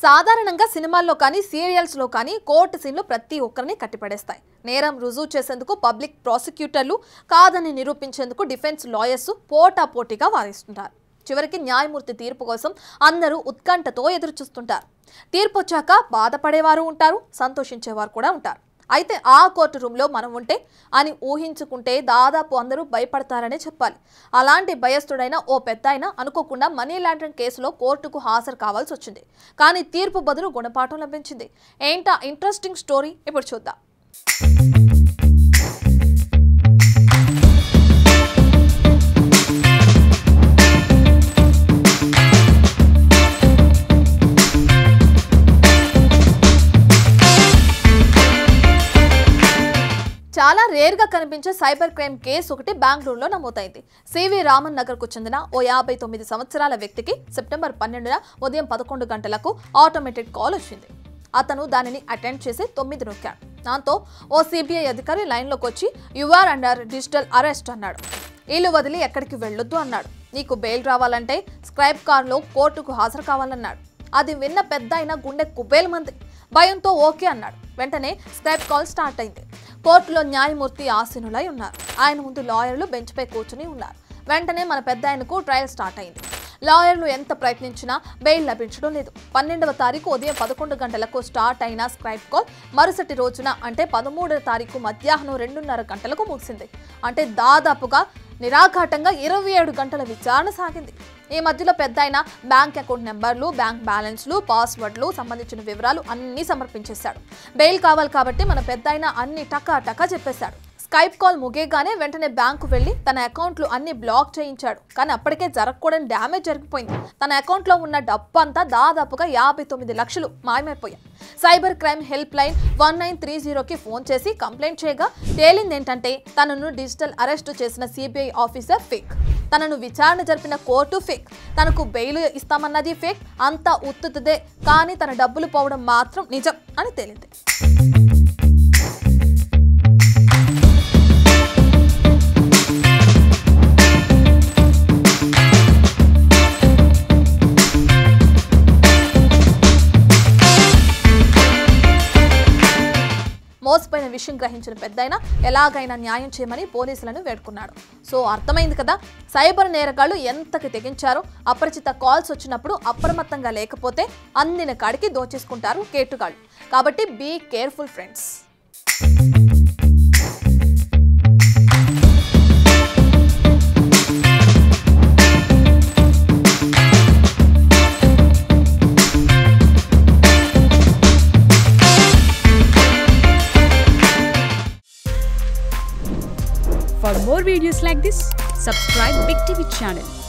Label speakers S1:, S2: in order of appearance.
S1: సాధారణంగా సినిమాల్లో కానీ సీరియల్స్లో కానీ కోర్టు సీన్లు ప్రతి ఒక్కరిని కట్టిపడేస్తాయి. నేరం రుజువు చేసేందుకు పబ్లిక్ ప్రాసిక్యూటర్లు, కాదని నిరూపించేందుకు డిఫెన్స్ లాయర్స్ పోటాపోటీగా వాదిస్తుంటారు. చివరికి న్యాయమూర్తి తీర్పు కోసం అందరూ ఉత్కంఠతో ఎదురుచూస్తుంటారు. తీర్పు వచ్చాక బాధపడేవారు ఉంటారు, సంతోషించేవారు కూడా ఉంటారు. అయితే ఆ కోర్టు రూమ్లో మనం ఉంటే అని ఊహించుకుంటే దాదాపు అందరూ భయపడతారనే చెప్పాలి. అలాంటి భయస్థుడైన ఓ పెద్దాయన అనుకోకుండా మనీ లాండరింగ్ కేసులో కోర్టుకు హాజరు కావాల్సి వచ్చింది. కానీ తీర్పు బదులు గుణపాఠం లభించింది. ఏంటా ఇంట్రెస్టింగ్ స్టోరీ ఇప్పుడు చూద్దాం. చాలా రేర్గా కనిపించే సైబర్ క్రైమ్ కేసు ఒకటి బెంగళూరులో నమోదైంది. సివి రామన్ నగర్కు చెందిన ఓ 59 సంవత్సరాల వ్యక్తికి సెప్టెంబర్ 12న ఉదయం 11 గంటలకు ఆటోమేటెడ్ కాల్ వచ్చింది. అతను దానిని అటెండ్ చేసి 9 నొక్కాడు. దాంతో ఓ సిబిఐ అధికారి లైన్లోకి వచ్చి యువర్ అండర్ డిజిటల్ అరెస్ట్ అన్నాడు. ఇల్లు వదిలి ఎక్కడికి వెళ్ళొద్దు అన్నాడు. నీకు బెయిల్ రావాలంటే స్క్రైబ్ కార్లో కోర్టుకు హాజరు కావాలన్నాడు. అది విన్న పెద్దాయన గుండె కుబేలమంది. భయంతో ఓకే అన్నాడు. వెంటనే స్క్రైబ్ కాల్ స్టార్ట్ అయింది. కోర్టులో న్యాయమూర్తి ఆసీనులై ఉన్నారు. ఆయన ముందు లాయర్లు బెంచ్పై కూర్చుని ఉన్నారు. వెంటనే మన పెద్దాయనకు ట్రయల్ స్టార్ట్ అయింది. లాయర్లు ఎంత ప్రయత్నించినా బెయిల్ లభించడం లేదు. 12వ తారీఖు ఉదయం 11 గంటలకు స్టార్ట్ అయిన స్క్రైబ్ కాల్ మరుసటి రోజున అంటే 13వ తారీఖు మధ్యాహ్నం 2:30 గంటలకు ముగిసింది. అంటే దాదాపుగా నిరాఘాటంగా 27 గంటల విచారణ సాగింది. ఈ మధ్యలో పెద్దాయన బ్యాంక్ అకౌంట్ నెంబర్లు, బ్యాంక్ బ్యాలెన్స్లు, పాస్వర్డ్లు సంబంధించిన వివరాలు అన్నీ సమర్పించేశాడు. బెయిల్ కావాలి కాబట్టి మన పెద్దాయన అన్ని టకా చెప్పేశాడు. స్కైప్ కాల్ ముగియగానే వెంటనే బ్యాంకు వెళ్లి తన అకౌంట్లు అన్ని బ్లాక్ చేయించాడు. కానీ అప్పటికే జరగకూడని డ్యామేజ్ జరిగిపోయింది. తన అకౌంట్లో ఉన్న డబ్బు అంతా దాదాపుగా 59 లక్షలు మాయమైపోయాయి. సైబర్ క్రైమ్ హెల్ప్ లైన్ 1930కి ఫోన్ చేసి కంప్లైంట్ చేయగా తేలింది ఏంటంటే తనను డిజిటల్ అరెస్టు చేసిన సిబిఐ ఆఫీసర్ ఫేక్, తనను విచారణ జరిపిన కోర్టు ఫేక్, తనకు బెయిల్ ఇస్తామన్నది ఫేక్, అంతా ఉత్తుతుదే, కానీ తన డబ్బులు పోవడం మాత్రం నిజం అని తేలింది. మోసపోయిన విషయం గ్రహించిన పెద్దాయన ఎలాగైనా న్యాయం చేయమని పోలీసులను వేడుకున్నాడు. సో అర్థమైంది కదా సైబర్ నేరగాళ్లు ఎంతకి తెగించారో. అపరిచిత కాల్స్ వచ్చినప్పుడు అప్రమత్తంగా లేకపోతే అందిన కాడికి దోచేసుకుంటారు కేటుగాళ్లు. కాబట్టి be careful friends.
S2: For more videos like this, subscribe Big TV channel.